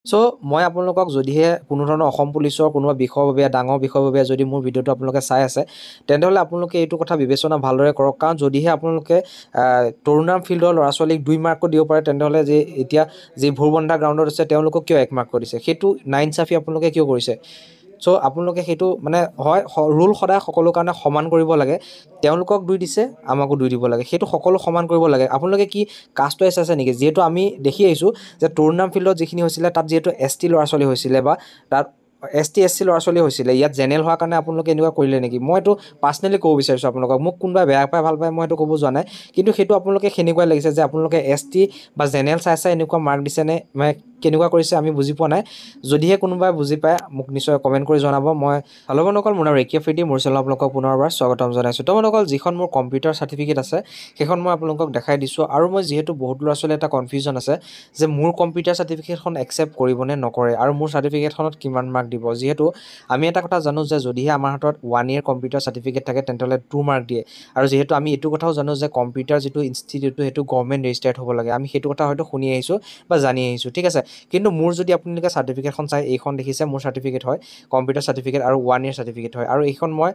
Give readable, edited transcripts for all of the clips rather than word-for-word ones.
So মই আপোনালোকক যদিহে কোনো ধৰণৰ অসম পুলিচৰ কোনোবা বিষয়ৰ বাবে ডাঙৰ বিষয়ৰ বাবে যদি মোৰ ভিডিঅ'টো আপোনালোকে চাই আছে তেন্তে আপোনালোকে এইটো কথা বিবেচনা ভালদৰে কৰক কাৰণ যদিহে আপোনালোকে তৰুণৰাম ফিল্ডৰ ল'ৰা ছোৱালীক 2 মাৰ্কো দিব পাৰে তেন্তে যে এতিয়া যি ভোৰবন্ধা গ্ৰাউণ্ডত আছে তেওঁলোকক কিয় 1 মাৰ্ক কৰিছে সেইটো নাইনচাফি আপোনালোকে কিয় কৰিছে সো আপোনালোকে সেইটো মানে হয় ৰুল সদায় সকলো কাৰণে সমান কৰিব লাগে তেওঁলোকক 2 দিছে আমাকো 2 দিব লাগে সেইটো সকলো সমান কৰিব লাগে আপোনালোকে কি কাষ্ট ৱাইজ আছে নেকি যিহেতু আমি দেখি আহিছোঁ যে তৰুণৰাম ফিল্ডত যিখিনি হৈছিলে তাত যিহেতু ST ল'ৰা ছোৱালী হৈছিলে বা তাত ST SC ল'ৰা ছোৱালী হৈছিলে ইয়াত জেনেৰেল হোৱাৰ কাৰণে আপোনালোকে এনেকুৱা কৰিলে নেকি মই এইটো পাৰ্চনেলি ক'ব বিচাৰিছোঁ আপোনালোকক মোক কোনোবাই বেয়া পায় ভাল পায় মই এইটো ক'ব যোৱা নাই কিন্তু সেইটো আপোনালোকে সেনেকুৱাই লাগিছে যে আপোনালোকে ST বা জেনেৰেল চাই এনেকুৱা মাৰ্ক দিছেনে মানে কেনেকুৱা কৰিছে আমি বুজি পোৱা নাই যদিহে কোনোবাই বুজি পায় মোক নিশ্চয় কমেণ্ট কৰি জনাব মই হেল্ল' বন্ধুসকল মোৰ নাম ৰেকিয়া ফ্ৰিডি মোৰ চেনেলত আপোনালোকক পুনৰবাৰ স্বাগতম জনাইছোঁ তো বন্ধুসকল যিখন মোৰ কম্পিউটাৰ চাৰ্টিফিকেট আছে সেইখন মই আপোনালোকক দেখাই দিছোঁ আৰু মই যিহেতু বহুত ল'ৰা ছোৱালীৰ এটা কনফিউজন আছে যে মোৰ কম্পিউটাৰ চাৰ্টিফিকেটখন একচেপ্ট কৰিবনে নকৰে আৰু মোৰ চাৰ্টিফিকেটখনত কিমান মাৰ্ক দিব যিহেতু আমি এটা কথা জানো যে যদিহে আমাৰ হাতত 1 year কম্পিউটাৰ চাৰ্টিফিকেট থাকে তেন্তে 2 মাৰ্ক দিয়ে আৰু যিহেতু আমি এইটো কথাও জানো যে কম্পিউটাৰ যিটো ইনষ্টিটিউটটো সেইটো গভৰ্ণমেণ্ট ৰেজিষ্টাৰ্ড হ'ব লাগে আমি সেইটো কথা হয়তো শুনি আহিছোঁ বা জানি আহিছোঁ ঠিক আছে কিন্তু মোৰ যদি আপোনালোকে চাৰ্টিফিকেটখন চাই এইখন দেখিছে মোৰ চাৰ্টিফিকেট হয় কম্পিউটাৰ চাৰ্টিফিকেট আৰু 1 year চাৰ্টিফিকেট হয় আৰু এইখন মই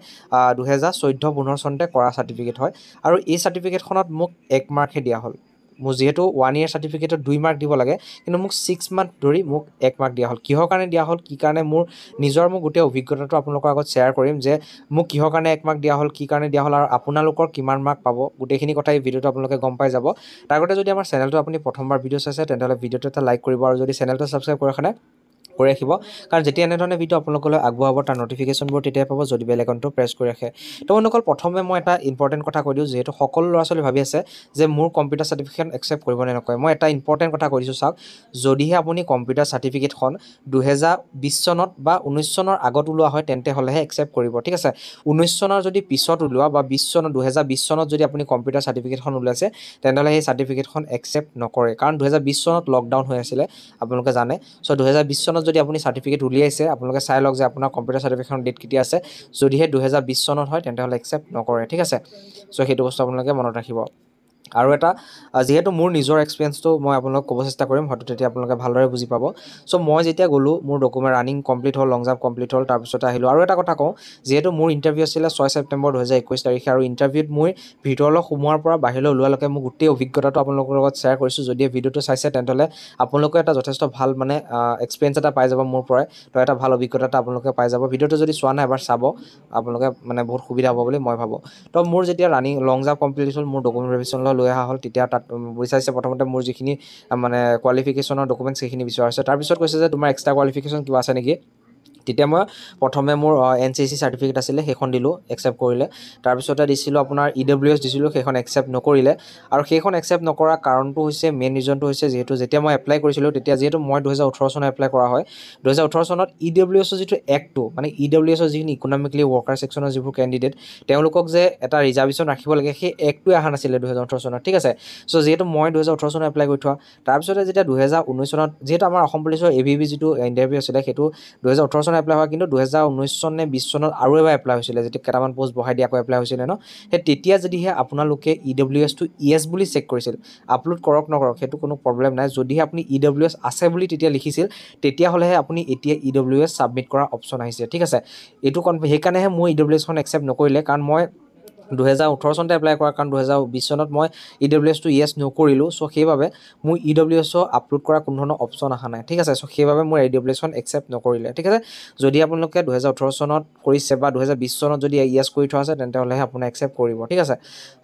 2014-15 চনতে কৰা চাৰ্টিফিকেট হয় আৰু এই চাৰ্টিফিকেটখনত মোক 1 মাৰ্কহে দিয়া হ'ল মোৰ যিহেতু 1 year চাৰ্টিফিকেটত 2 মাৰ্ক দিব লাগে কিন্তু মোক 6 মান্থ ধৰি মোক 1 মাৰ্ক দিয়া হ'ল কিহৰ কাৰণে দিয়া হ'ল কি কাৰণে মোৰ নিজৰ মোৰ গোটেই অভিজ্ঞতাটো আপোনালোকৰ আগত শ্বেয়াৰ কৰিম যে মোক কিহৰ কাৰণে 1 মাৰ্ক দিয়া হ'ল কি কাৰণে দিয়া হ'ল আৰু আপোনালোকৰ কিমান মাৰ্ক পাব গোটেইখিনি কথা এই ভিডিঅ'টো আপোনালোকে গম পাই যাব তাৰ আগতে যদি আমাৰ চেনেলটো আপুনি প্ৰথমবাৰ ভিডিঅ' চাইছে তেন্তে ভিডিঅ'টো এটা লাইক কৰিব আৰু যদি চেনেলটো ছাবস্ক্ৰাইব কৰে খানে কৰি ৰাখিব কাৰণ যেতিয়া এনেধৰণে ভিডিঅ' আপোনালোকলৈ আগুৱাব তাৰ নটিফিকেশ্যনবোৰ তেতিয়া পাব যদি বেল আইকনটো প্ৰেছ কৰি ৰাখে তো বন্ধুসকল প্ৰথমে মই এটা ইম্পৰ্টেণ্ট কথা কৈ দিওঁ যিহেতু সকলো ল'ৰা ছোৱালী ভাবি আছে যে মোৰ কম্পিউটাৰ চাৰ্টিফিকেট একচেপ্ট কৰিব নে নকৰে মই এটা ইম্পৰ্টেণ্ট কথা কৈ দিছোঁ চাওক যদিহে আপুনি কম্পিউটাৰ চাৰ্টিফিকেটখন 2020 চনত বা 19 চনৰ আগত ওলোৱা হয় তেন্তে হ'লেহে একচেপ্ট কৰিব ঠিক আছে 19 চনৰ যদি পিছত ওলোৱা বা 20 চনত 2020 চনত যদি আপুনি কম্পিউটাৰ চাৰ্টিফিকেটখন ওলাইছে তেনেহ'লে সেই চাৰ্টিফিকেটখন একচেপ্ট নকৰে কাৰণ 2020 চনত লকডাউন হৈ আছিলে আপোনালোকে জানে সো 2020 চনত যদি আপুনি চাৰ্টিফিকেট উলিয়াইছে আপোনালোকে চাই লওক যে আপোনাৰ কম্পিউটাৰ চাৰ্টিফিকেটখন ডেট কেতিয়া আছে যদিহে 2020 চনত হয় তেন্তে হ'লে একচেপ্ট নকৰে ঠিক আছে সো সেইটো বস্তু আপোনালোকে মনত ৰাখিব আৰু এটা যেহেতু মোৰ নিজৰ এক্সপিৰিয়েঞ্চটো মই আপোনালোকক ক'ব চেষ্টা কৰিম হয়তো তেতিয়া আপোনালোকে ভালদৰে বুজি পাব সো মই যেতিয়া গ'লোঁ মোৰ ডকুমেণ্ট ৰানিং কমপ্লিট হ'ল লং জাম্প কমপ্লিট হ'ল তাৰপিছতে আহিলোঁ আৰু এটা কথা কওঁ যিহেতু মোৰ ইণ্টাৰভিউ আছিলে 6 ছেপ্টেম্বৰ 2021 তাৰিখে আৰু ইণ্টাৰভিউত মই ভিতৰলৈ সোমোৱাৰ পৰা বাহিৰলৈ ওলোৱালৈকে মোৰ গোটেই অভিজ্ঞতাটো আপোনালোকৰ লগত শ্বেয়াৰ কৰিছোঁ যদি ভিডিঅ'টো চাইছে তেন্তে আপোনালোকে এটা যথেষ্ট ভাল মানে এক্সপিৰিয়েঞ্চ এটা পাই যাব মোৰ পৰাই তো এটা ভাল অভিজ্ঞতা এটা আপোনালোকে পাই যাব ভিডিঅ'টো যদি চোৱা নাই এবাৰ চাব আপোনালোকে মানে বহুত সুবিধা হ'ব বুলি মই ভাবোঁ তো মোৰ যেতিয়া ৰানিং লং জাম্প কমপ্লিট হ'ল মোৰ ডকুমেণ্ট ৰিভিশ্যনলৈ লৈ অহা হ'ল তেতিয়া তাত বিচাৰিছে প্ৰথমতে মোৰ যিখিনি মানে কোৱালিফিকেশ্যনৰ ডকুমেণ্টছ সেইখিনি বিচৰা হৈছে তাৰপিছত কৈছে যে তোমাৰ এক্সট্ৰা কোৱালিফিকেশ্যন কিবা আছে নেকি তেতিয়া মই প্ৰথমে মোৰ NCC চাৰ্টিফিকেট আছিলে সেইখন দিলোঁ একচেপ্ট কৰিলে তাৰপিছতে দিছিলোঁ আপোনাৰ EWS দিছিলোঁ সেইখন একচেপ্ট নকৰিলে আৰু সেইখন একচেপ্ট নকৰা কাৰণটো হৈছে মেইন ৰিজনটো হৈছে যিহেতু যেতিয়া মই এপ্লাই কৰিছিলোঁ তেতিয়া যিহেতু মই 2018 চনত এপ্লাই কৰা হয় 2018 চনত EWSৰ যিটো এক্টটো মানে EWSৰ যিখিনি ইকনমিকেলি ৱৰ্কাৰ ছেকশ্যনৰ যিবোৰ কেণ্ডিডেট তেওঁলোকক যে এটা ৰিজাৰ্ভেশ্যন ৰাখিব লাগে সেই এক্টটোৱে অহা নাছিলে 2018 চনত ঠিক আছে সো যিহেতু মই 2018 চনত এপ্লাই কৰি থোৱা তাৰপিছতে যেতিয়া 2019 চনত যিহেতু আমাৰ অসম পুলিচৰ AVP যিটো ইণ্টাৰভিউ আছিলে সেইটো 2018 চনত এপ্লাই হয় কিন্তু 2019 চন নে 20 চনত আৰু এবাৰ এপ্লাই হৈছিলে যেতিয়া কেইটামান পোষ্ট বহাই দিয়াকৈ এপ্লাই হৈছিলে ন সেই তেতিয়া যদিহে আপোনালোকে EWS টো ইয়েছ বুলি চেক কৰিছিল আপলোড কৰক নকৰক সেইটো কোনো প্ৰব্লেম নাই যদিহে আপুনি EWS আছে বুলি তেতিয়া লিখিছিল তেতিয়াহ'লেহে আপুনি এতিয়া EWS ছাবমিট কৰা অপশ্যন আহিছে ঠিক আছে এইটো সেইকাৰণেহে মই EWS খন একচেপ্ট নকৰিলে কাৰণ মই 2018 চনতে এপ্লাই কৰা কাৰণ 2020 চনত মই EWS টো ইয়েছ নকৰিলোঁ সো সেইবাবে মোৰ EWS আপলোড কৰা কোনো ধৰণৰ অপশ্যন অহা নাই ঠিক আছে সো সেইবাবে মোৰ EWS খন একচেপ্ট নকৰিলে ঠিক আছে যদি আপোনালোকে 2018 চনত কৰিছে বা 2020 চনত যদি ইয়েছ কৰি থোৱা আছে তেন্তে হ'লেহে আপুনি একচেপ্ট কৰিব ঠিক আছে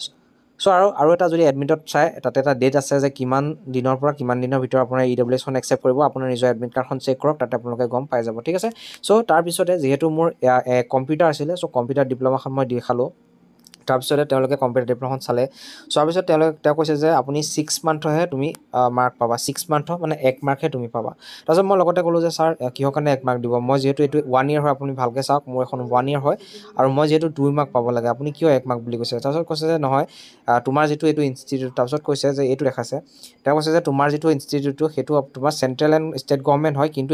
সো আৰু এটা যদি এডমিটত চাই তাতে এটা ডেট আছে যে কিমান দিনৰ পৰা কিমান দিনৰ ভিতৰত আপোনাৰ EWS খন একচেপ্ট কৰিব আপোনাৰ নিজৰ এডমিট কাৰ্ডখন চেক কৰক তাতে আপোনালোকে গম পাই যাব ঠিক আছে সো তাৰপিছতে যিহেতু মোৰ কম্পিউটাৰ আছিলে সো কম্পিউটাৰ ডিপ্ল'মাখন মই দেখালোঁ তাৰপিছতে তেওঁলোকে কম্পিউটাৰ ডিপ্ল'মাখন চালে চোৱাৰ পিছত তেওঁ কৈছে যে আপুনি 6 মান্থহে তুমি মাৰ্ক পাবা 6 মান্থ মানে 1 মাৰ্কহে তুমি পাবা তাৰপিছত মই লগতে ক'লোঁ যে ছাৰ কিহৰ কাৰণে 1 মাৰ্ক দিব মই যিহেতু এইটো 1 year হয় আপুনি ভালকৈ চাওক মোৰ এখন 1 year হয় আৰু মই যিহেতু 2 মাৰ্ক পাব লাগে আপুনি কিয় 1 মাৰ্ক বুলি কৈছে তাৰপিছত কৈছে যে নহয় তোমাৰ যিটো এইটো ইনষ্টিটিউট তাৰপিছত কৈছে যে এইটো দেখাইছে তেওঁ কৈছে যে তোমাৰ যিটো ইনষ্টিটিউটটো সেইটো তোমাৰ চেণ্ট্ৰেল এণ্ড ষ্টেট গভৰ্ণমেণ্ট হয় কিন্তু এইটো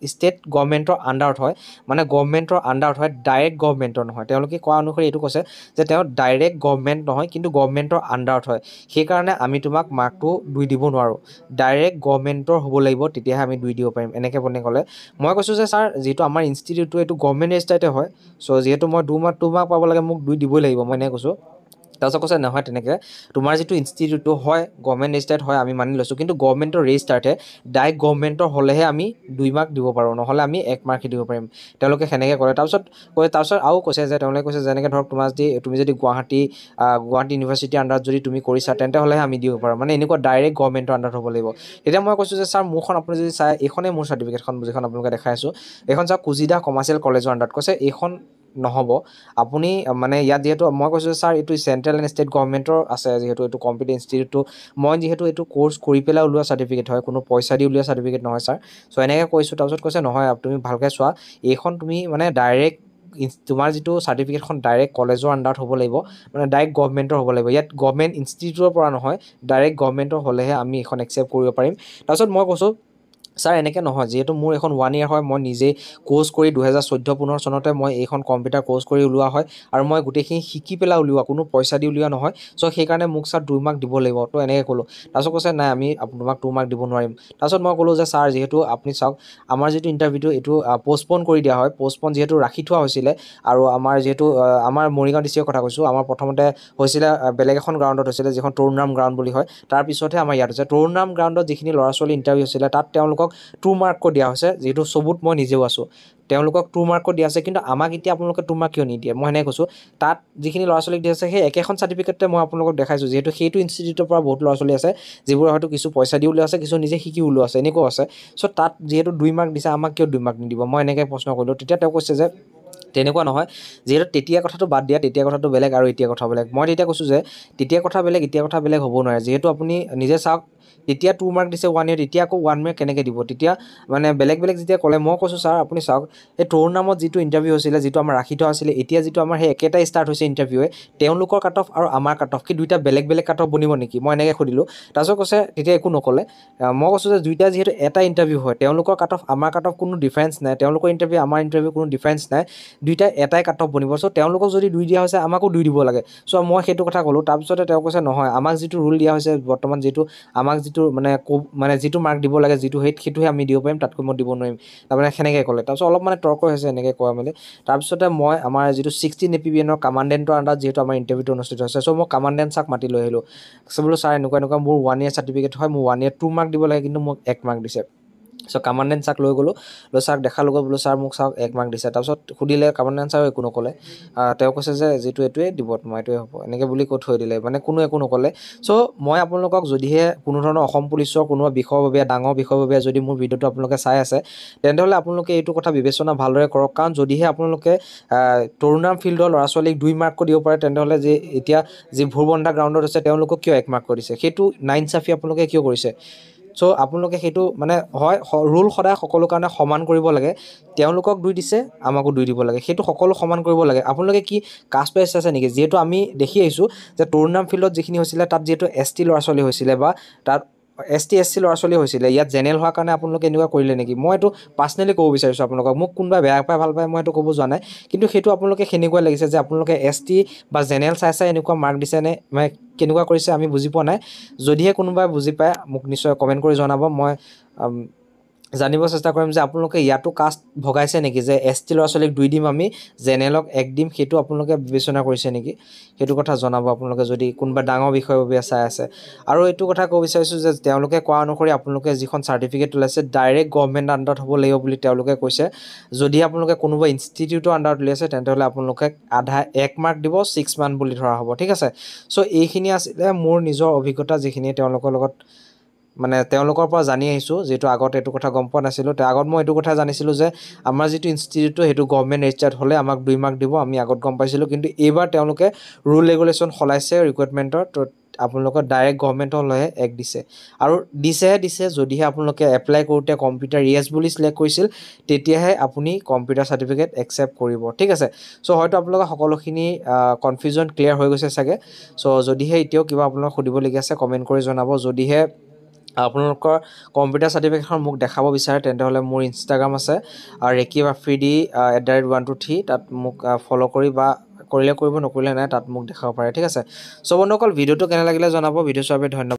ষ্টেট গভৰ্ণমেণ্টৰ আণ্ডাৰত হয়, মানে গভৰ্ণমেণ্টৰ আণ্ডাৰত হয়, ডাইৰেক্ট গভৰ্ণমেণ্টৰ নহয়। তেওঁলোকে কোৱা অনুসৰি এইটো কৈছে যে তেওঁ ডাইৰেক্ট গভৰ্ণমেণ্ট নহয় কিন্তু গভৰ্ণমেণ্টৰ আণ্ডাৰত হয়, সেইকাৰণে আমি তোমাক মাৰ্কটো 2 দিব নোৱাৰোঁ, ডাইৰেক্ট গভৰ্ণমেণ্টৰ হ'ব লাগিব, তেতিয়াহে আমি 2 দিব পাৰিম, এনেকৈ বুলি ক'লে। মই কৈছোঁ যে ছাৰ যিটো আমাৰ ইনষ্টিটিউটটো এইটো গভৰ্ণমেণ্ট ৰেজিষ্টাৰ্ডে হয়, চ' যিহেতু মই 2 মাৰ্ক পাব লাগে, মোক 2 দিবই লাগিব, মই এনেকৈ কৈছোঁ। তাৰপিছত কৈছে নহয় তেনেকৈ তোমাৰ যিটো ইনষ্টিটিউটটো হয় গভৰ্ণমেণ্ট ৰেজিষ্টাৰ্ড হয়, আমি মানি লৈছোঁ, কিন্তু গভৰ্ণমেণ্টৰ ৰেজিষ্টাৰ্ডহে, ডাইৰেক্ট গভৰ্ণমেণ্টৰ হ'লেহে আমি 2 মাৰ্ক দিব পাৰোঁ, নহ'লে আমি 1 মাৰ্কহে দিব পাৰিম, তেওঁলোকে সেনেকৈ কৰে। তাৰপিছত আৰু কৈছে যে তেওঁলোকে কৈছে যেনেকৈ ধৰক তুমি যদি গুৱাহাটী ইউনিভাৰ্চিটিৰ আণ্ডাৰত যদি তুমি কৰিছা তেন্তে হ'লেহে আমি দিব পাৰোঁ, মানে এনেকুৱা ডাইৰেক্ট গভৰ্ণমেণ্টৰ আণ্ডাৰত হ'ব লাগিব। তেতিয়া মই কৈছোঁ যে ছাৰ মোৰখন আপুনি যদি চাই, এইখনেই মোৰ চাৰ্টিফিকেটখন যিখন আপোনালোকে দেখাই আছোঁ, এইখন চাওক কুজিদা কমাৰ্চিয়েল কলেজৰ আণ্ডাৰত, কৈছে এইখন নহ'ব আপুনি, মানে ইয়াত যিহেতু মই কৈছোঁ যে ছাৰ এইটো চেণ্ট্ৰেল এণ্ড ষ্টেট গভৰ্ণমেণ্টৰ আছে, যিহেতু এইটো কম্পিউটাৰ ইনষ্টিটিউটটো মই যিহেতু এইটো কোৰ্চ কৰি পেলাই ওলোৱা চাৰ্টিফিকেট হয়, কোনো পইচা দি উলিওৱা চাৰ্টিফিকেট নহয় ছাৰ। চ' এনেকৈ কৈছোঁ। তাৰপিছত কৈছে নহয় তুমি ভালকৈ চোৱা, এইখন তুমি মানে ডাইৰেক্ট তোমাৰ যিটো চাৰ্টিফিকেটখন ডাইৰেক্ট কলেজৰ আণ্ডাৰত হ'ব লাগিব, মানে ডাইৰেক্ট গভৰ্ণমেণ্টৰ হ'ব লাগিব, ইয়াত গভৰ্ণমেণ্ট ইনষ্টিটিউটৰ পৰা নহয়, ডাইৰেক্ট গভৰ্ণমেণ্টৰ হ'লেহে আমি এইখন একচেপ্ট কৰিব পাৰিম। তাৰপিছত মই কৈছোঁ ছাৰ এনেকৈ নহয়, যিহেতু মোৰ এখন 1 year হয়, মই নিজেই কোৰ্চ কৰি 2014-15 চনতে মই এইখন কম্পিউটাৰ কোৰ্চ কৰি ওলোৱা হয়, আৰু মই গোটেইখিনি শিকি পেলাই উলিওৱা, কোনো পইচা দি উলিওৱা নহয়, চ' সেইকাৰণে মোক ছাৰ 2 মাৰ্ক দিব লাগিব, তো এনেকৈ ক'লোঁ। তাৰপিছত কৈছে নাই আমি তোমাক 2 মাৰ্ক দিব নোৱাৰিম। তাৰপিছত মই ক'লোঁ যে ছাৰ যিহেতু আপুনি চাওক আমাৰ যিটো ইণ্টাৰভিউটো এইটো পষ্টপন কৰি দিয়া হয়, পষ্টপন যিহেতু ৰাখি থোৱা হৈছিলে, আৰু আমাৰ যিহেতু আমাৰ মৰিগাঁও ডিষ্ট্ৰিক্টৰ কথা কৈছোঁ, আমাৰ প্ৰথমতে হৈছিলে বেলেগ এখন গ্ৰাউণ্ডত হৈছিলে, যিখন তৰুণৰাম গ্ৰাউণ্ড বুলি হয়, তাৰপিছতহে আমাৰ ইয়াত হৈছে। তৰুণৰাম গ্ৰাউণ্ডত যিখিনি ল'ৰা ছোৱালী ইণ্টাৰভিউ হৈছিলে তাত তেওঁলোকক 2 মাৰ্ককৈ দিয়া হৈছে, যিহেতু চবুত মই নিজেও আছোঁ, তেওঁলোকক 2 মাৰ্ককৈ দিয়া আছে, কিন্তু আমাক এতিয়া আপোনালোকে 2 মাৰ্ক কিয় নিদিয়ে, মই সেনেকৈ কৈছোঁ। তাত যিখিনি ল'ৰা ছোৱালীক দিয়া আছে সেই একেখন চাৰ্টিফিকেটতে মই আপোনালোকক দেখাইছোঁ, যিহেতু সেইটো ইনষ্টিটিউটৰ পৰা বহুত ল'ৰা ছোৱালী আছে যিবোৰে হয়তো কিছু পইচা দি ওলোৱা আছে, কিছু নিজে শিকি ওলোৱা আছে, এনেকুৱাও আছে। চ' তাত যিহেতু 2 মাৰ্ক দিছে, আমাক কিয় 2 মাৰ্ক নিদিব, মই এনেকৈ প্ৰশ্ন কৰিলোঁ। তেতিয়া তেওঁ কৈছে যে তেনেকুৱা নহয়, যিহেতু তেতিয়া কথাটো বাদ দিয়া, তেতিয়া কথাটো বেলেগ আৰু এতিয়া কথা বেলেগ। মই তেতিয়া কৈছোঁ যে তেতিয়া কথা বেলেগ, এতিয়া কথা বেলেগ হ'ব নোৱাৰে, যিহেতু আপুনি নিজে চাওক, তেতিয়া 2 মাৰ্ক দিছে 1 year, তেতিয়া আকৌ 1 মাৰ্ক কেনেকৈ দিব, তেতিয়া মানে বেলেগ যেতিয়া ক'লে, মই কৈছোঁ ছাৰ আপুনি চাওক, এই তৰুণৰামত যিটো ইণ্টাৰভিউ হৈছিলে, যিটো আমাৰ ৰাখি থোৱা আছিলে, এতিয়া যিটো আমাৰ সেই একেটাই ষ্টাৰ্ট হৈছে ইণ্টাৰভিউৱে, তেওঁলোকৰ কাট অফ আৰু আমাৰ কাট অফ কি দুইটা বেলেগ কাট অফ বনিব নেকি, মই এনেকৈ সুধিলোঁ। তাৰপিছত কৈছে তেতিয়া একো নক'লে। মই কৈছোঁ যে দুইটা যিহেতু এটা ইণ্টাৰভিউ হয়, তেওঁলোকৰ কাট অফ আমাৰ কাট অফ কোনো ডিফাৰেঞ্চ নাই, তেওঁলোকৰ ইণ্টাৰভিউ আমাৰ ইণ্টাৰভিউ কোনো ডিফাৰেঞ্চ নাই, দুইটা এটাই কাট অফ বনিব, চ' তেওঁলোকক যদি 2 দিয়া হৈছে আমাকো 2 দিব লাগে। চ' মই সেইটো কথা ক'লোঁ। তাৰপিছতে তেওঁ কৈছে নহয়, আমাক যিটো ৰুল দিয়া হৈছে বৰ্তমান, আমাক যিটো মানে যিটো মাৰ্ক দিব লাগে, সেইটোহে আমি দিব পাৰিম, তাতকৈ মই দিব নোৱাৰিম, তাৰমানে সেনেকৈ ক'লে। তাৰপিছত অলপ মানে তৰ্ক হৈছে এনেকৈ কোৱা মেলি। তাৰপিছতে মই আমাৰ যিটো 16 APBNৰ কামাণ্ডেণ্টৰ আণ্ডাৰত যিহেতু আমাৰ ইণ্টাৰভিউটো অনুষ্ঠিত হৈছে, চ' মই কামাণ্ডেণ্ট ছাৰক মাতি লৈ আহিলোঁ। বোলো ছাৰ এনেকুৱা মোৰ 1 year চাৰ্টিফিকেট হয়, মোৰ 1 year 2 মাৰ্ক দিব লাগে, কিন্তু মোক 1 মাৰ্ক দিছে। চ' কামাণ্ডেণ্ট ছাৰক লৈ গ'লোঁ, ছাৰক দেখালোগৈ, বোলো ছাৰ মোক চাওক 1 মাৰ্ক দিছে। তাৰপিছত সুধিলে, কামাণ্ডেণ্ট ছাৰেও একো নক'লে, তেওঁ কৈছে যে যিটো এইটোৱে দিব তোমাৰ, এইটোৱে হ'ব, এনেকৈ বুলি কৈ থৈ দিলে, মানে কোনো একো নক'লে। চ' মই আপোনালোকক যদিহে কোনো ধৰণৰ অসম পুলিচৰ কোনোবা বিষয়ববীয়া, ডাঙৰ বিষয়ববীয়া যদি মোৰ ভিডিঅ'টো আপোনালোকে চাই আছে, তেন্তে হ'লে আপোনালোকে এইটো কথা বিবেচনা ভালদৰে কৰক, কাৰণ যদিহে আপোনালোকে তৰুণৰাম ফিল্ডৰ ল'ৰা ছোৱালীক 2 মাৰ্ককৈ দিব পাৰে, তেন্তে হ'লে যে এতিয়া যি ভোৰবন্ধা গ্ৰাউণ্ডত আছে তেওঁলোকক কিয় 1 মাৰ্ক কৰিছে, সেইটো নাইনচাফি আপোনালোকে কিয় কৰিছে। চ' আপোনালোকে সেইটো মানে হয়, ৰুল সদায় সকলো কাৰণে সমান কৰিব লাগে, তেওঁলোকক 2 দিছে আমাকো 2 দিব লাগে, সেইটো সকলো সমান কৰিব লাগে। আপোনালোকে কি কাষ্ট ৱাইজ আছে নেকি, যিহেতু আমি দেখি আহিছোঁ যে তৰুণৰাম ফিল্ডত যিখিনি হৈছিলে তাত যিহেতু ST ল'ৰা ছোৱালী হৈছিলে, বা তাত ST SC ল'ৰা ছোৱালী হৈছিলে, ইয়াত জেনেৰেল হোৱাৰ কাৰণে আপোনালোকে এনেকুৱা কৰিলে নেকি, মই এইটো পাৰ্চনেলি ক'ব বিচাৰিছোঁ আপোনালোকক, মোক কোনোবাই বেয়া পায় ভাল পায় মই এইটো ক'ব যোৱা নাই, কিন্তু সেইটো আপোনালোকে সেনেকুৱাই লাগিছে যে আপোনালোকে ST বা জেনেৰেল চাই এনেকুৱা মাৰ্ক দিছেনে, মানে কেনেকুৱা কৰিছে আমি বুজি পোৱা নাই। যদিহে কোনোবাই বুজি পায় মোক নিশ্চয় কমেণ্ট কৰি জনাব, মই জানিব চেষ্টা কৰিম যে আপোনালোকে ইয়াতো কাষ্ট ভগাইছে নেকি, যে ST ল'ৰা ছোৱালীক 2 দিম আমি, জেনেৰেলক 1 দিম, সেইটো আপোনালোকে বিবেচনা কৰিছে নেকি, সেইটো কথা জনাব আপোনালোকে যদি কোনোবা ডাঙৰ বিষয়ববীয়া চাই আছে। আৰু এইটো কথা ক'ব বিচাৰিছোঁ যে তেওঁলোকে কোৱা অনুসৰি আপোনালোকে যিখন চাৰ্টিফিকেট ওলাইছে ডাইৰেক্ট গভৰ্ণমেণ্ট আণ্ডাৰত হ'ব লাগিব বুলি তেওঁলোকে কৈছে। যদি আপোনালোকে কোনোবা ইনষ্টিটিউটৰ আণ্ডাৰত উলিয়াইছে তেন্তে হ'লে আপোনালোকে আধা 1 মাৰ্ক দিব, 6 মান্থ বুলি ধৰা হ'ব, ঠিক আছে। চ' এইখিনি আছিলে মোৰ নিজৰ অভিজ্ঞতা, যিখিনি তেওঁলোকৰ লগত মানে তেওঁলোকৰ পৰা জানি আহিছোঁ, যিহেতু আগত এইটো কথা গম পোৱা নাছিলোঁ। আগত মই এইটো কথা জানিছিলোঁ যে আমাৰ যিটো ইনষ্টিটিউটটো সেইটো গভৰ্ণমেণ্ট ৰেজিষ্টাৰ্ড হ'লে আমাক 2 মাৰ্ক দিব, আমি আগত গম পাইছিলোঁ, কিন্তু এইবাৰ তেওঁলোকে ৰুল ৰেগুলেশ্যন সলাইছে ৰিকুৱাৰমেণ্টৰ, তো আপোনালোকৰ ডাইৰেক্ট গভৰ্ণমেণ্টৰ লৈহে 1 দিছে, আৰু দিছে যদিহে আপোনালোকে এপ্লাই কৰোঁতে কম্পিউটাৰ য়েছ বুলি চিলেক্ট কৰিছিল, তেতিয়াহে আপুনি কম্পিউটাৰ চাৰ্টিফিকেট একচেপ্ট কৰিব, ঠিক আছে। চ' হয়তো আপোনালোকে সকলোখিনি কনফিউজন ক্লিয়াৰ হৈ গৈছে চাগে। চ' যদিহে এতিয়াও কিবা আপোনালোকক সুধিবলগীয়া আছে কমেণ্ট কৰি জনাব। যদিহে আপোনালোকৰ কম্পিউটাৰ চাৰ্টিফিকেটখন মোক দেখাব বিচাৰে তেন্তে হ'লে মোৰ ইনষ্টাগ্ৰাম আছে ৰেকিব আফ্ৰিদি @123 তাত মোক ফ'ল' কৰি বা কৰিলে কৰিব নকৰিলে নাই তাত মোক দেখাব পাৰে ঠিক আছে। চ' বন্ধুসকল ভিডিঅ'টো কেনে লাগিলে জনাব। ভিডিঅ' চোৱাৰ বাবে ধন্যবাদ।